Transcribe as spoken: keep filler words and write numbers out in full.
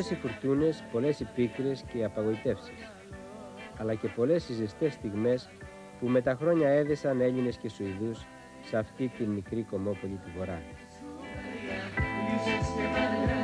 Πολλές οι φουρτούνες, πολλές οι πίκρες και οι απαγοητεύσεις, αλλά και πολλές οι ζεστές στιγμές που με τα χρόνια έδεσαν Έλληνες και Σουηδούς σε αυτή την μικρή κομμόπολη του Βορρά.